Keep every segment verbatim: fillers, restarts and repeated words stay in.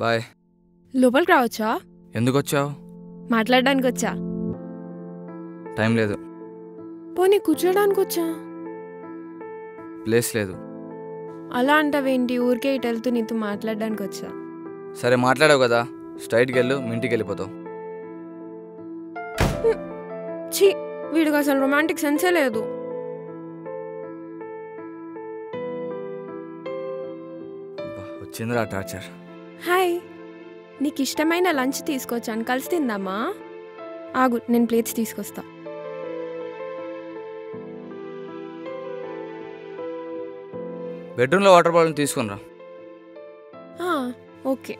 Bye. లోపలికి రావచ్చా? ఎందుకు వచ్చావు? మాట్లాడడానికి వచ్చా. టైం లేదు. పోనీ కూర్చోడానికి వచ్చా. ప్లేస్ లేదు. అలా అంటావేంటి? ఊరికే ఇటు వెళ్తూ నీతో మాట్లాడడానికి వచ్చా. సరే మాట్లాడావు కదా, స్ట్రైట్కి వెళ్ళు, మీ ఇంటికి వెళ్ళిపోతావు. ఛీ, వీడికి అసలు రొమాంటిక్ సెన్సే లేదు. వచ్చిందిరా టార్చర్. హాయ్, నీకు ఇష్టమైన లంచ్ తీసుకొచ్చాను, కలిసి తిందామా? ఆగు, నేను ప్లేట్స్ తీసుకొస్తా. బెడ్రూమ్లో వాటర్ బాటిల్ తీసుకునిరా. ఓకే.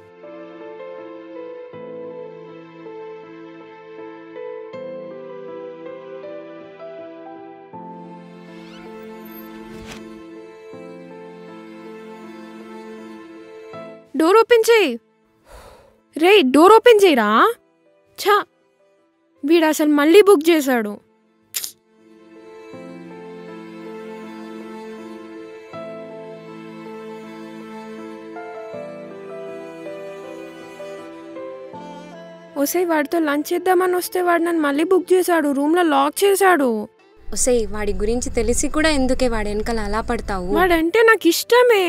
డోర్ ఓపెన్ చేయి. రే, డోర్ ఓపెన్ చేయరా. ఛా, వీడు అసలు మళ్ళీ బుక్ చేశాడు. ఒసే, వాడితో లంచ్ చేద్దామని వస్తే వాడు నన్ను మళ్ళీ బుక్ చేశాడు, రూమ్లో లాక్ చేశాడు. ఒసే, వాడి గురించి తెలిసి కూడా ఎందుకే వాడు వెనకాల అలా పడతావు? వాడంటే నాకు ఇష్టమే.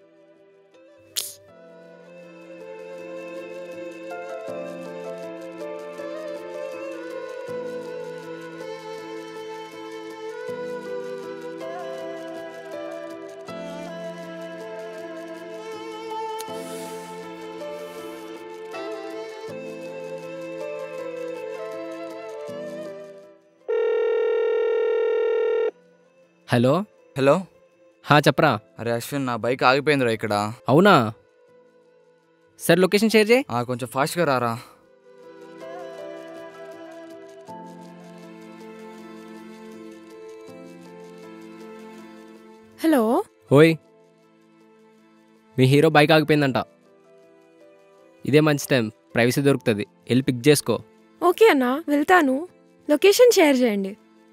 Hello hello. హా, చెప్పరా. అరే అశ్విన్, నా బైక్ ఆగిపోయిందిరా ఇక్కడ. అవునా? సరే, లొకేషన్ షేర్ చేయి. కొంచెం ఫాస్ట్గా రారా. హలో. ఓయ్, మీ హీరో బైక్ ఆగిపోయిందంట. ఇదే మంచి టైం, ప్రైవసీ దొరుకుతుంది, వెళ్ళి పిక్ చేసుకో. ఓకే అన్నా, వెళ్తాను. లొకేషన్ షేర్ చేయండి.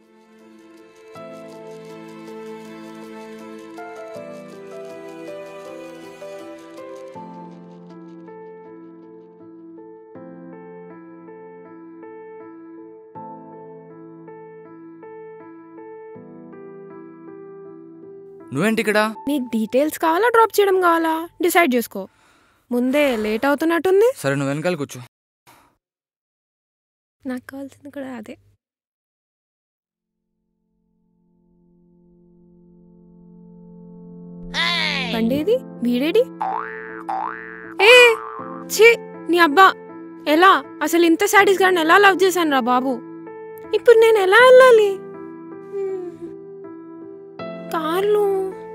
నువ్వేంటి ఇక్కడ? నీకు డీటెయిల్స్ కావాలా, డ్రాప్ చేయడం కావాలా? డిసైడ్ చేసుకో. ముందే లేట్ అవుతున్నట్టుంది. సరే, నువ్వు వెనకాల కూర్చో. నాకు కావాల్సింది కూడా అదే. బండేది, వీడేది? ఏ ఛీ, నీ అబ్బా, ఎలా అసలు ఇంత సాటిస్ గాని ఎలా లవ్ చేశాను రా బాబు. ఇప్పుడు నేను ఎలా వెళ్ళాలి? కార్లు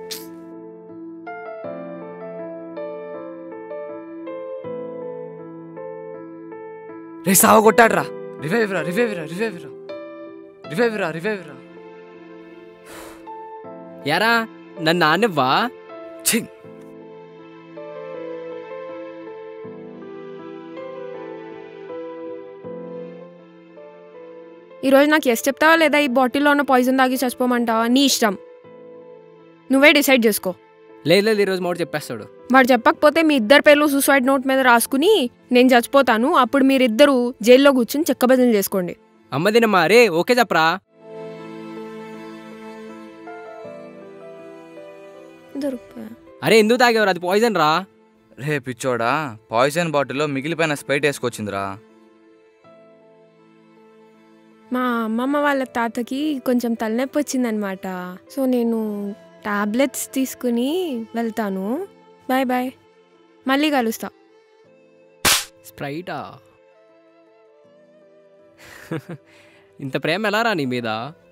రే, సావ కొట్టాడ్రా. రివైవ్ రా, రివైవ్ రా, రివైవ్ రా, రివైవ్ రా, రివైవ్ రా. యారా, నన్ను ఆనివ్వా? ఛీ, ఈరోజు నాకు ఎస్ చెప్తావా లేదా ఈ బాటిల్లో ఉన్న పాయిజన్ తాగి చచ్చిపోమంటావా? నీ ఇష్టం, నువ్వే డిసైడ్ చేసుకో. లేదు లేదు, ఈరోజు మోడు చెప్పేస్తాడు. వాడు చెప్పకపోతే మీ ఇద్దరు పేర్లు సూసైడ్ నోట్ మీద రాసుకుని నేను చచ్చిపోతాను. అప్పుడు మీరిద్దరూ జైల్లో కూర్చుని చెక్కబదిలీ చేసుకోండి. అమ్మదినమ్మా, రే ఓకే చెప్పరా. అరే, ఎందుకు తాగేవరా? అది పాయిజన్ రా. రే పిచ్చోడా, పాయిజన్ బాటిల్లో మిగిలిపోయిన స్ప్రైట్ వేసుకొచ్చిందిరా. మా అమ్మమ్మ వాళ్ళ తాతకి కొంచెం తలనొప్పి వచ్చిందనమాట. సో నేను టాబ్లెట్స్ తీసుకుని వెళ్తాను. బాయ్ బాయ్, మళ్ళీ కలుస్తా. స్ప్రైటా? ఇంత ప్రేమ ఎలా రా నీ మీద?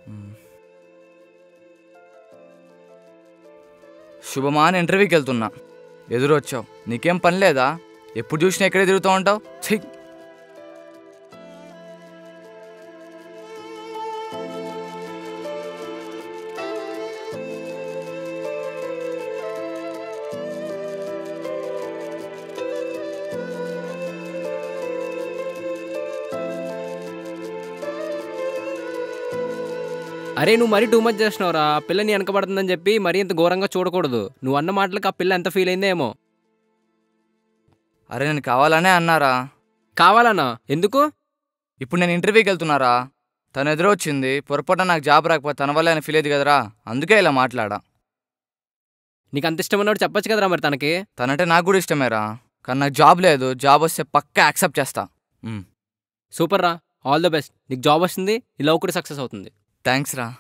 శుభమా అని ఇంటర్వ్యూకి వెళ్తున్నా, ఎదురు వచ్చావు. నీకేం పని లేదా? ఎప్పుడు చూసినా ఎక్కడే తిరుగుతూ ఉంటావు. ఛీ, అరే, నువ్వు మరీ టూ మచ్ చేసినావురా. పిల్లని వెనకబడుతుందని చెప్పి మరీ ఇంత ఘోరంగా చూడకూడదు. నువ్వు అన్న మాటలకు ఆ పిల్ల ఎంత ఫీల్ అయిందో ఏమో. అరే నేను కావాలనే అన్నారా. కావాలన్నా ఎందుకు? ఇప్పుడు నేను ఇంటర్వ్యూకి వెళ్తున్నారా, తను ఎదురు వచ్చింది, పొరపాటున నాకు జాబ్ రాకపోతే తన వల్ల ఆయన ఫీల్ అయ్యేది కదరా, అందుకే ఇలా మాట్లాడా. నీకు అంత ఇష్టం ఉన్నప్పుడు చెప్పొచ్చు కదరా మరి తనకి. తనంటే నాకు కూడా ఇష్టమేరా, కానీ నాకు జాబ్ లేదు. జాబ్ వస్తే పక్కా యాక్సెప్ట్ చేస్తా. మ్, సూపర్ రా, ఆల్ ద బెస్ట్. నీకు జాబ్ వస్తుంది, ఈ లవ్ కూడా సక్సెస్ అవుతుంది. థ్యాంక్స్ రా.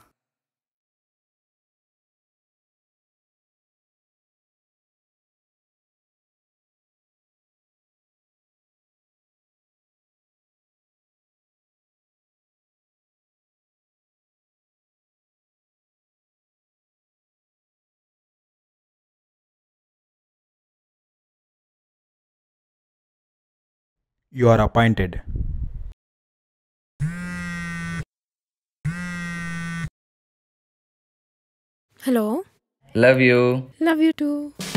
You are appointed. Hello. Love you. Love you two.